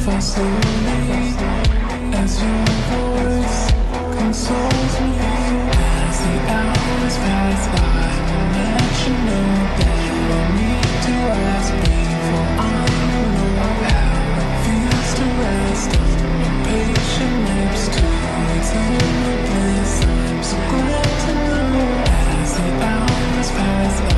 fall slowly as your voice consoles me. As the hours pass by, I'll let you know that no need to ask before I know how it feels to rest on your patient lips to eternal bliss. I'm so glad to know as the hours pass by.